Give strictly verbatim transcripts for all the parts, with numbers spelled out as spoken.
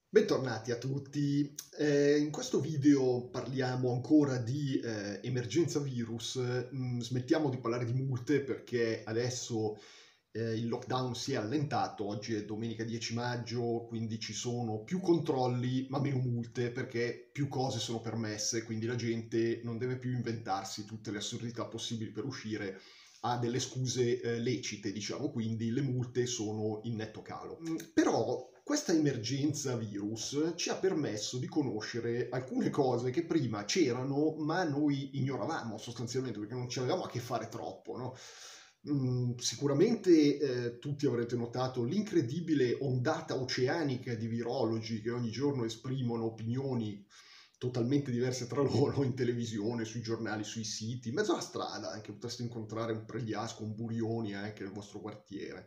Bentornati a tutti. Eh, in questo video parliamo ancora di eh, emergenza virus. Mm, smettiamo di parlare di multe perché adesso eh, il lockdown si è allentato. Oggi è domenica dieci maggio, quindi ci sono più controlli ma meno multe perché più cose sono permesse, quindi la gente non deve più inventarsi tutte le assurdità possibili per uscire, ha delle scuse eh, lecite, diciamo, quindi le multe sono in netto calo. Mm, però questa emergenza virus ci ha permesso di conoscere alcune cose che prima c'erano, ma noi ignoravamo sostanzialmente perché non ci avevamo a che fare troppo, no? Mm, sicuramente eh, tutti avrete notato l'incredibile ondata oceanica di virologi che ogni giorno esprimono opinioni totalmente diverse tra loro in televisione, sui giornali, sui siti, in mezzo alla strada anche potreste incontrare un Pregliasco, un Burioni anche nel vostro quartiere.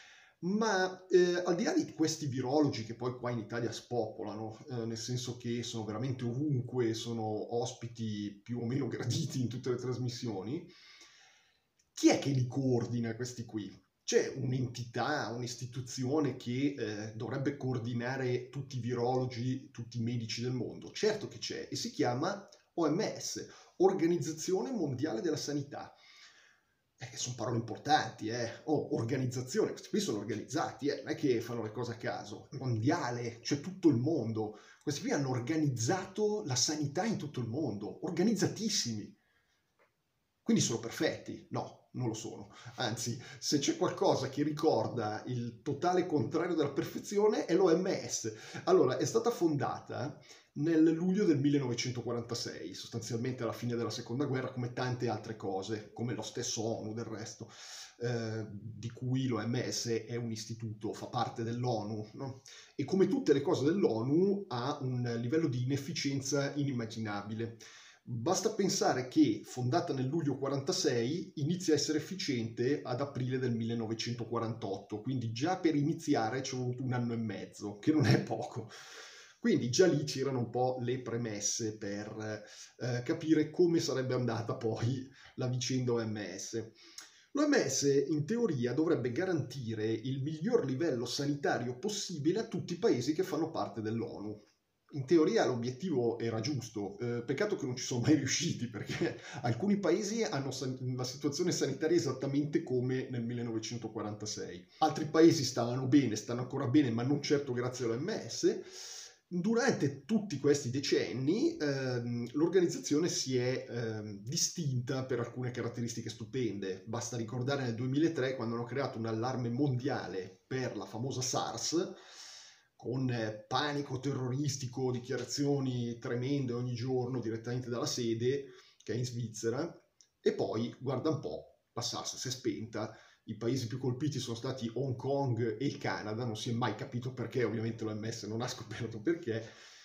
Ma eh, al di là di questi virologi che poi qua in Italia spopolano, eh, nel senso che sono veramente ovunque, sono ospiti più o meno graditi in tutte le trasmissioni, chi è che li coordina questi qui? C'è un'entità, un'istituzione che eh, dovrebbe coordinare tutti i virologi, tutti i medici del mondo? Certo che c'è, e si chiama O M S, Organizzazione Mondiale della Sanità. Eh, sono parole importanti, eh. Oh, organizzazione, questi qui sono organizzati, eh. Non è che fanno le cose a caso. Mondiale, cioè tutto il mondo. Questi qui hanno organizzato la sanità in tutto il mondo, organizzatissimi. Quindi sono perfetti? No, non lo sono. Anzi, se c'è qualcosa che ricorda il totale contrario della perfezione è l'O M S. Allora, è stata fondata nel luglio del millenovecentoquarantasei, sostanzialmente alla fine della seconda guerra, come tante altre cose, come lo stesso ONU del resto, eh, di cui l'O M S è un istituto, fa parte dell'ONU, no? E come tutte le cose dell'ONU ha un livello di inefficienza inimmaginabile. Basta pensare che, fondata nel luglio quarantasei, inizia a essere efficiente ad aprile del millenovecentoquarantotto, quindi già per iniziare ci è voluto un anno e mezzo, che non è poco. Quindi già lì c'erano un po' le premesse per eh, capire come sarebbe andata poi la vicenda O M S. L'O M S in teoria dovrebbe garantire il miglior livello sanitario possibile a tutti i paesi che fanno parte dell'ONU. In teoria l'obiettivo era giusto, eh, peccato che non ci sono mai riusciti perché alcuni paesi hanno la situazione sanitaria esattamente come nel millenovecentoquarantasei. Altri paesi stavano bene, stanno ancora bene, ma non certo grazie all'O M S. Durante tutti questi decenni ehm, l'organizzazione si è ehm, distinta per alcune caratteristiche stupende. Basta ricordare nel duemilatré quando hanno creato un allarme mondiale per la famosa SARS, con eh, panico terroristico, dichiarazioni tremende ogni giorno direttamente dalla sede, che è in Svizzera, e poi, guarda un po', la SARS si è spenta. I paesi più colpiti sono stati Hong Kong e il Canada, non si è mai capito perché, ovviamente l'O M S non ha scoperto perché,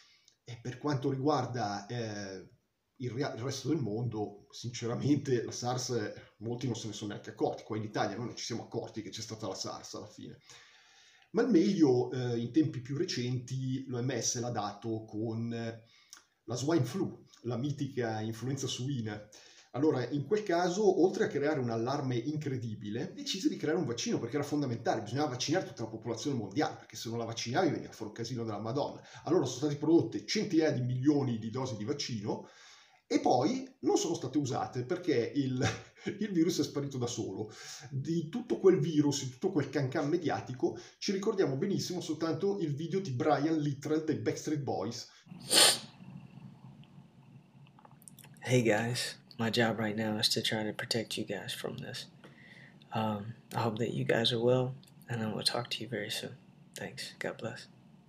e per quanto riguarda eh, il, il resto del mondo, sinceramente la SARS molti non se ne sono neanche accorti, qua in Italia noi non ci siamo accorti che c'è stata la SARS alla fine. Ma il meglio eh, in tempi più recenti l'O M S l'ha dato con eh, la swine flu, la mitica influenza suina. Allora, in quel caso, oltre a creare un allarme incredibile, decise di creare un vaccino perché era fondamentale, bisognava vaccinare tutta la popolazione mondiale, perché se non la vaccinavi veniva a fare un casino della Madonna. Allora sono state prodotte centinaia di milioni di dosi di vaccino e poi non sono state usate perché il, il virus è sparito da solo. Di tutto quel virus, di tutto quel cancan mediatico, ci ricordiamo benissimo soltanto il video di Brian Littrell dei Backstreet Boys. Hey guys, my job right now is to try to protect you guys from this. Um, I hope that you guys are well, and I will talk to you very soon. Thanks. God bless.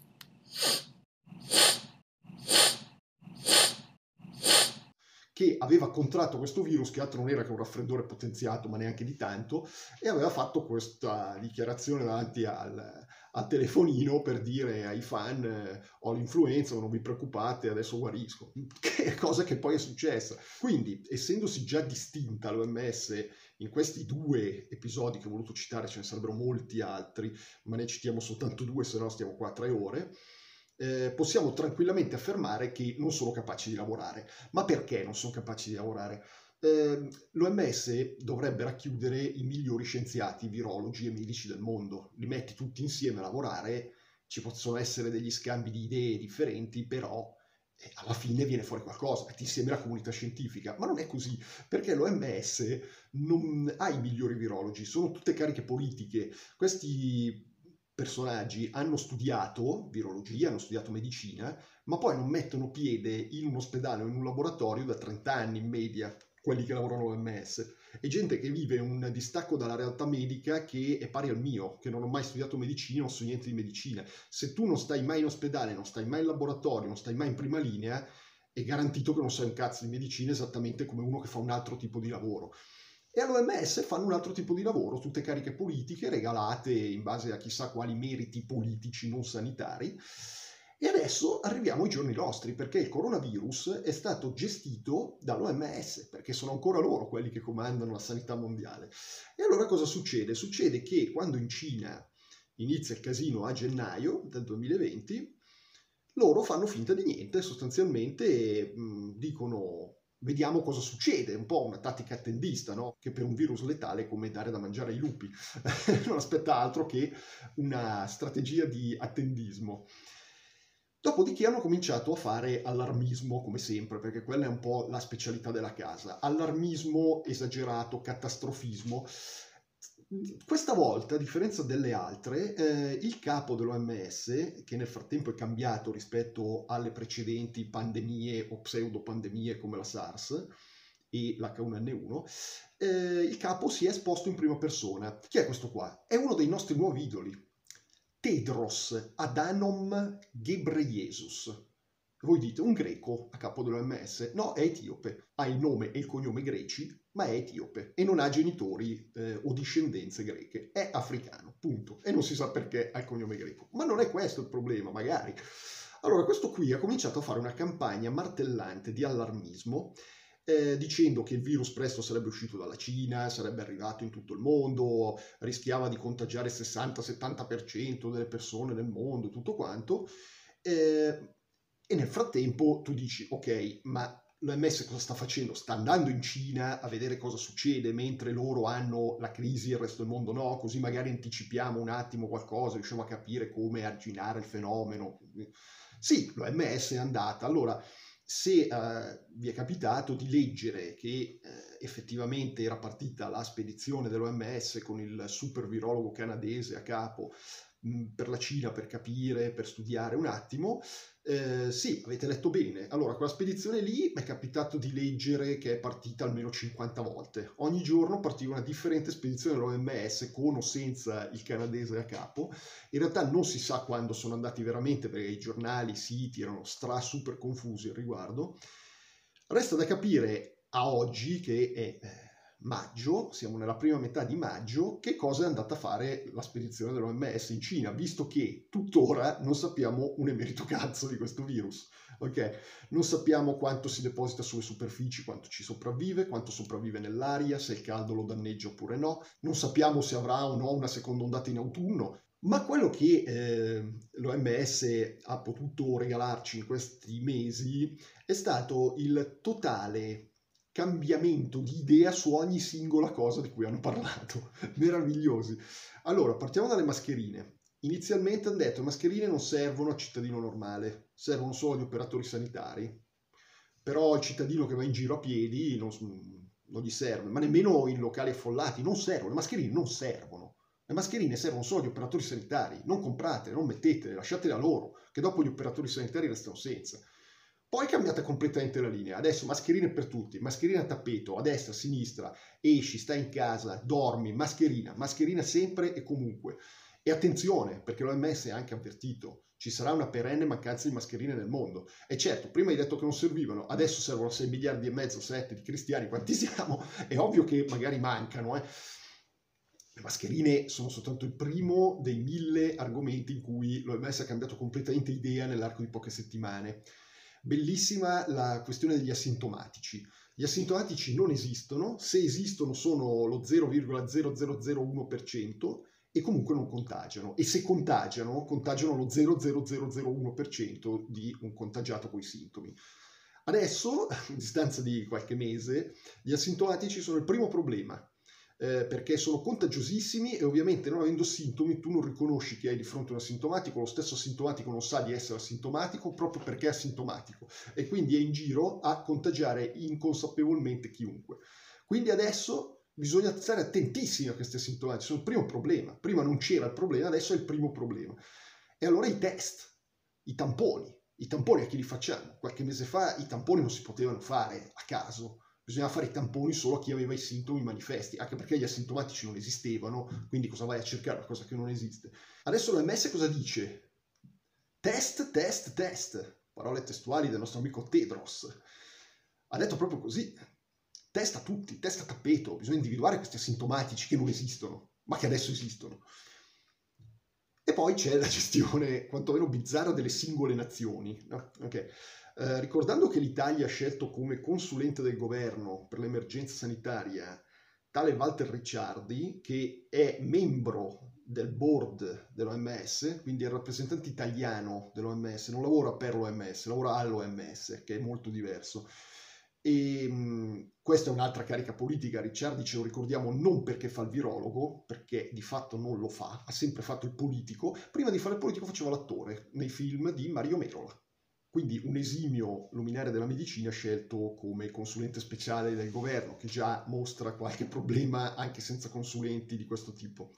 Che aveva contratto questo virus, che altro non era che un raffreddore potenziato, ma neanche di tanto, e aveva fatto questa dichiarazione davanti al, al telefonino per dire ai fan eh, ho l'influenza, non vi preoccupate, adesso guarisco. Che cosa che poi è successa. Quindi, essendosi già distinta l'O M S in questi due episodi che ho voluto citare, ce ne sarebbero molti altri, ma ne citiamo soltanto due, se no stiamo qua tre ore, Eh, possiamo tranquillamente affermare che non sono capaci di lavorare. Ma perché non sono capaci di lavorare? Eh, L'O M S dovrebbe racchiudere i migliori scienziati, virologi e medici del mondo. Li metti tutti insieme a lavorare ci possono essere degli scambi di idee differenti, però eh, alla fine viene fuori qualcosa, metti insieme la comunità scientifica, ma non è così, perché l'O M S non ha i migliori virologi, sono tutte cariche politiche. Questi personaggi hanno studiato virologia, hanno studiato medicina, ma poi non mettono piede in un ospedale o in un laboratorio da trenta anni in media, quelli che lavorano all'O M S. È gente che vive un distacco dalla realtà medica che è pari al mio, che non ho mai studiato medicina, non so niente di medicina. Se tu non stai mai in ospedale, non stai mai in laboratorio, non stai mai in prima linea, è garantito che non sai un cazzo di medicina, esattamente come uno che fa un altro tipo di lavoro. E all'O M S fanno un altro tipo di lavoro, tutte cariche politiche regalate in base a chissà quali meriti politici non sanitari. E adesso arriviamo ai giorni nostri, perché il coronavirus è stato gestito dall'O M S, perché sono ancora loro quelli che comandano la sanità mondiale. E allora cosa succede? Succede che quando in Cina inizia il casino a gennaio del duemilaventi, loro fanno finta di niente, sostanzialmente mh, dicono vediamo cosa succede, un po' una tattica attendista, no? Che per un virus letale è come dare da mangiare ai lupi, non aspetta altro che una strategia di attendismo. Dopodiché hanno cominciato a fare allarmismo, come sempre, perché quella è un po' la specialità della casa. Allarmismo esagerato, catastrofismo. Questa volta, a differenza delle altre, eh, il capo dell'O M S, che nel frattempo è cambiato rispetto alle precedenti pandemie o pseudopandemie come la SARS e l'H uno N uno, eh, il capo si è esposto in prima persona. Chi è questo qua? È uno dei nostri nuovi idoli. Tedros Adhanom Ghebreyesus. Voi dite, un greco a capo dell'O M S? No, è etiope. Ha il nome e il cognome greci, ma è etiope e non ha genitori eh, o discendenze greche. È africano, punto. E non si sa perché ha il cognome greco. Ma non è questo il problema, magari. Allora, questo qui ha cominciato a fare una campagna martellante di allarmismo, Eh, dicendo che il virus presto sarebbe uscito dalla Cina, sarebbe arrivato in tutto il mondo, rischiava di contagiare il sessanta settanta per cento delle persone nel mondo, tutto quanto. Eh, e nel frattempo tu dici, ok, ma l'O M S cosa sta facendo? Sta andando in Cina a vedere cosa succede, mentre loro hanno la crisi e il resto del mondo no, così magari anticipiamo un attimo qualcosa, riusciamo a capire come arginare il fenomeno. Sì, l'O M S è andata. Allora, se uh, vi è capitato di leggere che uh, effettivamente era partita la spedizione dell'O M S con il super virologo canadese a capo mh, per la Cina per capire, per studiare un attimo, eh, sì, avete letto bene. Allora, quella spedizione lì mi è capitato di leggere che è partita almeno cinquanta volte. Ogni giorno partiva una differente spedizione dell'O M S con o senza il canadese a capo. In realtà non si sa quando sono andati veramente, perché i giornali, i siti erano stra super confusi al riguardo. Resta da capire a oggi, che è eh, maggio, siamo nella prima metà di maggio, che cosa è andata a fare la spedizione dell'O M S in Cina, visto che tuttora non sappiamo un emerito cazzo di questo virus. Ok? Non sappiamo quanto si deposita sulle superfici, quanto ci sopravvive, quanto sopravvive nell'aria, se il caldo lo danneggia oppure no. Non sappiamo se avrà o no una seconda ondata in autunno. Ma quello che eh, l'O M S ha potuto regalarci in questi mesi è stato il totale cambiamento di idea su ogni singola cosa di cui hanno parlato. Meravigliosi. Allora, partiamo dalle mascherine. Inizialmente hanno detto che le mascherine non servono al cittadino normale, servono solo agli operatori sanitari. Però il cittadino che va in giro a piedi non, non gli serve, ma nemmeno in locali affollati non servono. Le mascherine non servono. Le mascherine servono solo agli operatori sanitari. Non compratele, non mettetele, lasciatele a loro, che dopo gli operatori sanitari restano senza. Poi è cambiata completamente la linea, adesso mascherine per tutti, mascherina a tappeto, a destra, a sinistra, esci, stai in casa, dormi, mascherina, mascherina sempre e comunque. E attenzione, perché l'O M S ha anche avvertito, ci sarà una perenne mancanza di mascherine nel mondo. E certo, prima hai detto che non servivano, adesso servono sei miliardi e mezzo, sette di cristiani, quanti siamo? È ovvio che magari mancano, eh. Le mascherine sono soltanto il primo dei mille argomenti in cui l'O M S ha cambiato completamente idea nell'arco di poche settimane. Bellissima la questione degli asintomatici. Gli asintomatici non esistono, se esistono sono lo zero virgola zero zero zero uno per cento e comunque non contagiano. E se contagiano, contagiano lo zero virgola zero zero zero uno per cento di un contagiato con i sintomi. Adesso, a distanza di qualche mese, gli asintomatici sono il primo problema. eh, perché sono contagiosissimi e ovviamente non avendo sintomi tu non riconosci che hai di fronte un asintomatico, lo stesso asintomatico non sa di essere asintomatico proprio perché è asintomatico e quindi è in giro a contagiare inconsapevolmente chiunque. Quindi adesso bisogna stare attentissimi a questi asintomatici, sono il primo problema. Prima non c'era il problema, adesso è il primo problema. E allora i test, i tamponi, i tamponi a chi li facciamo? Qualche mese fa i tamponi non si potevano fare a caso, bisognava fare i tamponi solo a chi aveva i sintomi manifesti, anche perché gli asintomatici non esistevano, quindi cosa vai a cercare? Una cosa che non esiste. Adesso l'O M S cosa dice? Test, test, test. Parole testuali del nostro amico Tedros. Ha detto proprio così. Testa tutti, testa a tappeto. Bisogna individuare questi asintomatici che non esistono, ma che adesso esistono. E poi c'è la gestione quantomeno bizzarra delle singole nazioni. No? Okay. Eh, ricordando che l'Italia ha scelto come consulente del governo per l'emergenza sanitaria tale Walter Ricciardi, che è membro del board dell'O M S, quindi è il rappresentante italiano dell'O M S, non lavora per l'O M S, lavora all'O M S, che è molto diverso. E mh, questa è un'altra carica politica. Ricciardi ce lo ricordiamo non perché fa il virologo, perché di fatto non lo fa, ha sempre fatto il politico. Prima di fare il politico faceva l'attore nei film di Mario Merola. Quindi un esimio luminare della medicina scelto come consulente speciale del governo, che già mostra qualche problema anche senza consulenti di questo tipo.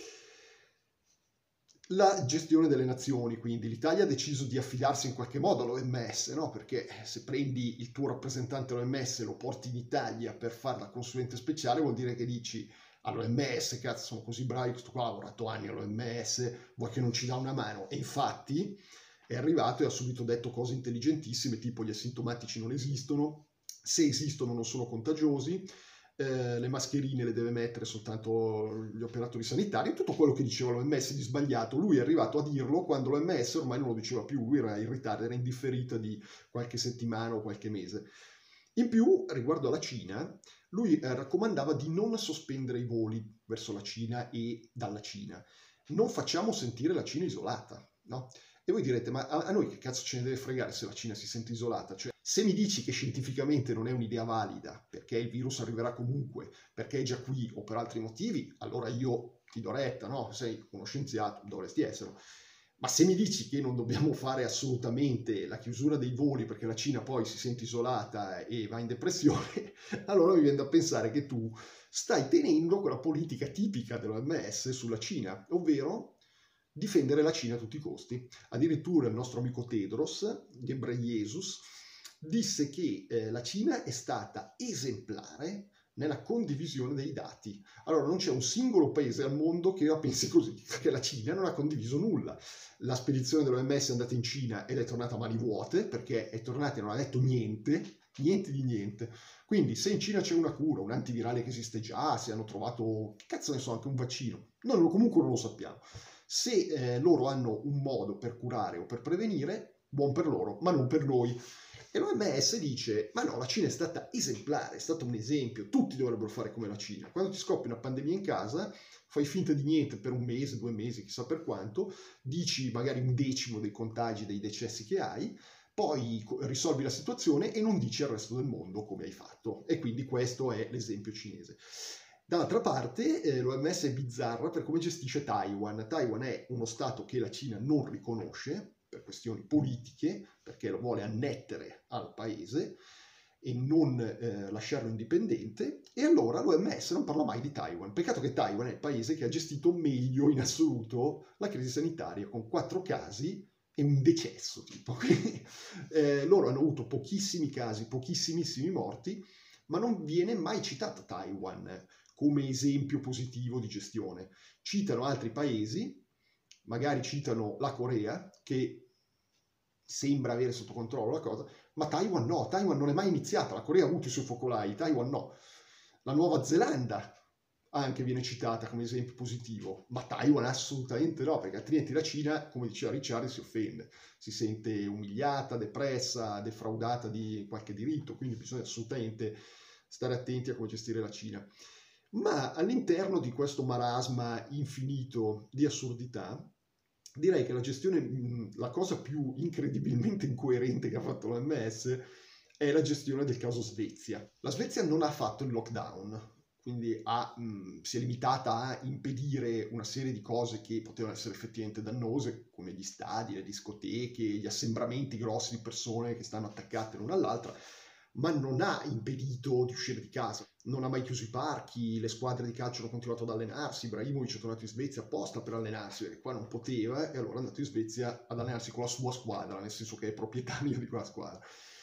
La gestione delle nazioni, quindi l'Italia ha deciso di affidarsi in qualche modo all'O M S, no? Perché se prendi il tuo rappresentante all'O M S e lo porti in Italia per fare la consulente speciale vuol dire che dici all'O M S, cazzo, sono così bravi, questo qua ha lavorato anni all'O M S, vuoi che non ci dà una mano? E infatti è arrivato e ha subito detto cose intelligentissime, tipo gli asintomatici non esistono, se esistono non sono contagiosi, eh, le mascherine le deve mettere soltanto gli operatori sanitari, tutto quello che diceva l'O M S di sbagliato, lui è arrivato a dirlo quando l'O M S ormai non lo diceva più, lui era in ritardo, era indifferita di qualche settimana o qualche mese. In più, riguardo alla Cina, lui eh, raccomandava di non sospendere i voli verso la Cina e dalla Cina. Non facciamo sentire la Cina isolata, no? E voi direte, ma a, a noi che cazzo ce ne deve fregare se la Cina si sente isolata? Cioè, se mi dici che scientificamente non è un'idea valida, perché il virus arriverà comunque, perché è già qui o per altri motivi, allora io ti do retta, no? Sei uno scienziato, dovresti esserlo. Ma se mi dici che non dobbiamo fare assolutamente la chiusura dei voli perché la Cina poi si sente isolata e va in depressione, allora mi viene da pensare che tu stai tenendo quella politica tipica dell'O M S sulla Cina, ovvero difendere la Cina a tutti i costi. Addirittura il nostro amico Tedros Ghebreyesus disse che eh, la Cina è stata esemplare nella condivisione dei dati. Allora non c'è un singolo paese al mondo che la pensi così, perché la Cina non ha condiviso nulla. La spedizione dell'O M S è andata in Cina ed è tornata a mani vuote, perché è tornata e non ha detto niente, niente di niente. Quindi se in Cina c'è una cura, un antivirale che esiste già, se hanno trovato, che cazzo ne so, anche un vaccino, noi comunque non lo sappiamo. Se eh, loro hanno un modo per curare o per prevenire, buon per loro, ma non per noi. E l'O M S dice, ma no, la Cina è stata esemplare, è stato un esempio, tutti dovrebbero fare come la Cina. Quando ti scoppia una pandemia in casa, fai finta di niente per un mese, due mesi, chissà per quanto, dici magari un decimo dei contagi, dei decessi che hai, poi risolvi la situazione e non dici al resto del mondo come hai fatto. E quindi questo è l'esempio cinese. Dall'altra parte eh, l'O M S è bizzarra per come gestisce Taiwan. Taiwan è uno stato che la Cina non riconosce per questioni politiche, perché lo vuole annettere al paese e non eh, lasciarlo indipendente, e allora l'O M S non parla mai di Taiwan. Peccato che Taiwan è il paese che ha gestito meglio in assoluto la crisi sanitaria, con quattro casi e un decesso, tipo. Quindi, eh, loro hanno avuto pochissimi casi, pochissimissimi morti, ma non viene mai citata Taiwan come esempio positivo di gestione. Citano altri paesi, magari citano la Corea, che sembra avere sotto controllo la cosa, ma Taiwan no, Taiwan non è mai iniziata, la Corea ha avuto i suoi focolai, Taiwan no. La Nuova Zelanda anche viene citata come esempio positivo, ma Taiwan assolutamente no, perché altrimenti la Cina, come diceva Ricciardi, si offende, si sente umiliata, depressa, defraudata di qualche diritto, quindi bisogna assolutamente stare attenti a come gestire la Cina. Ma all'interno di questo marasma infinito di assurdità, direi che la gestione, la cosa più incredibilmente incoerente che ha fatto l'O M S è la gestione del caso Svezia. La Svezia non ha fatto il lockdown, quindi ha, mh, si è limitata a impedire una serie di cose che potevano essere effettivamente dannose, come gli stadi, le discoteche, gli assembramenti grossi di persone che stanno attaccate l'una all'altra, ma non ha impedito di uscire di casa, non ha mai chiuso i parchi, le squadre di calcio hanno continuato ad allenarsi, Ibrahimovic è tornato in Svezia apposta per allenarsi, perché qua non poteva, e allora è andato in Svezia ad allenarsi con la sua squadra, nel senso che è proprietario di quella squadra.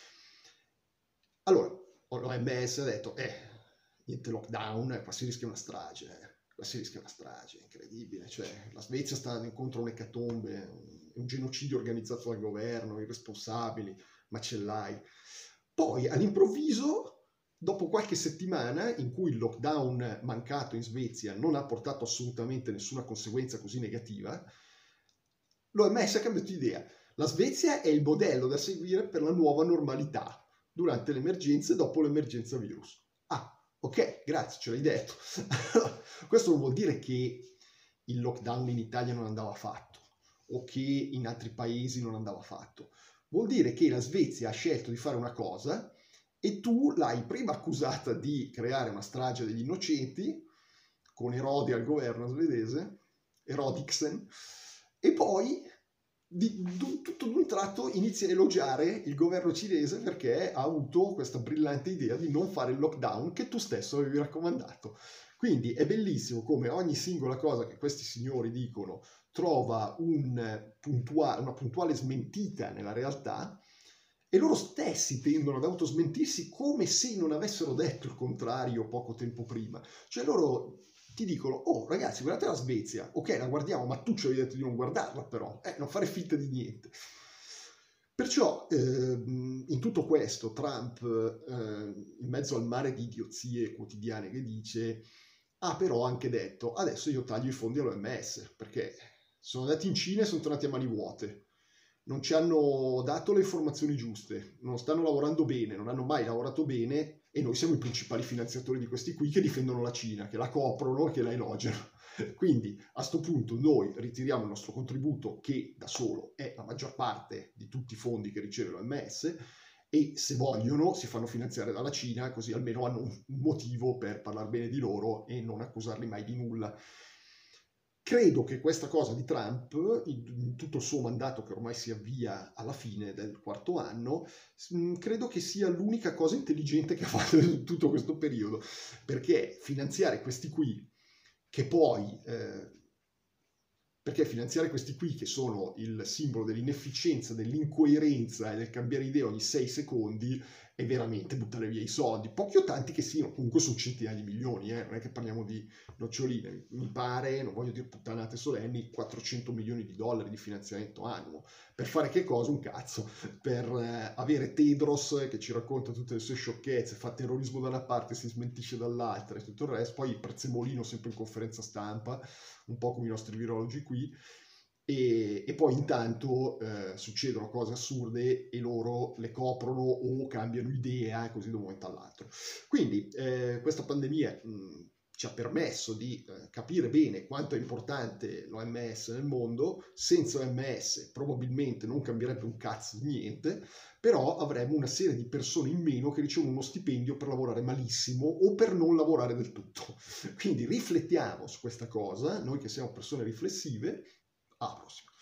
Allora, l'O M S ha detto, eh, niente lockdown, qua si rischia una strage, eh. Qua si rischia una strage, incredibile, cioè la Svezia sta andando incontro a un'ecatombe, un genocidio organizzato dal governo, i responsabili, macellai. Poi all'improvviso, dopo qualche settimana in cui il lockdown mancato in Svezia non ha portato assolutamente nessuna conseguenza così negativa, l'O M S ha cambiato idea. La Svezia è il modello da seguire per la nuova normalità durante l'emergenza e dopo l'emergenza virus. Ah, ok, grazie, ce l'hai detto. Questo non vuol dire che il lockdown in Italia non andava fatto o che in altri paesi non andava fatto. Vuol dire che la Svezia ha scelto di fare una cosa e tu l'hai prima accusata di creare una strage degli innocenti, con Erodi al governo svedese, Erodiksen, e poi di, di, tutto d'un tratto inizia a elogiare il governo cinese perché ha avuto questa brillante idea di non fare il lockdown che tu stesso avevi raccomandato. Quindi è bellissimo come ogni singola cosa che questi signori dicono trova un puntua- una puntuale smentita nella realtà, e loro stessi tendono ad autosmentirsi come se non avessero detto il contrario poco tempo prima. Cioè loro ti dicono, oh ragazzi, guardate la Svezia, ok, la guardiamo, ma tu ci avevi detto di non guardarla però, eh, non fare finta di niente. Perciò eh, in tutto questo Trump, eh, in mezzo al mare di idiozie quotidiane che dice, ha però anche detto, adesso io taglio i fondi all'O M S, perché sono andati in Cina e sono tornati a mani vuote. Non ci hanno dato le informazioni giuste, non stanno lavorando bene, non hanno mai lavorato bene e noi siamo i principali finanziatori di questi qui che difendono la Cina, che la coprono e che la elogiano. Quindi a sto punto noi ritiriamo il nostro contributo, che da solo è la maggior parte di tutti i fondi che riceve l'O M S, e se vogliono si fanno finanziare dalla Cina, così almeno hanno un motivo per parlare bene di loro e non accusarli mai di nulla. Credo che questa cosa di Trump, in tutto il suo mandato che ormai si avvia alla fine del quarto anno, credo che sia l'unica cosa intelligente che ha fatto in tutto questo periodo, perché finanziare questi qui, che poi, eh, perché finanziare questi qui che sono il simbolo dell'inefficienza, dell'incoerenza e del cambiare idea ogni sei secondi, è veramente buttare via i soldi, pochi o tanti che siano, comunque sono centinaia di milioni, eh? Non è che parliamo di noccioline, mi pare, non voglio dire puttanate solenni, quattrocento milioni di dollari di finanziamento annuo. Per fare che cosa? Un cazzo. Per eh, avere Tedros che ci racconta tutte le sue sciocchezze, fa terrorismo da una parte, si smentisce dall'altra e tutto il resto, poi Prezzemolino sempre in conferenza stampa, un po' come i nostri virologi qui, E, e poi intanto eh, succedono cose assurde e loro le coprono o cambiano idea così da un momento all'altro. Quindi eh, questa pandemia mh, ci ha permesso di eh, capire bene quanto è importante l'O M S nel mondo. Senza O M S probabilmente non cambierebbe un cazzo di niente, però avremo una serie di persone in meno che ricevono uno stipendio per lavorare malissimo o per non lavorare del tutto. Quindi riflettiamo su questa cosa, noi che siamo persone riflessive. Alla prossima.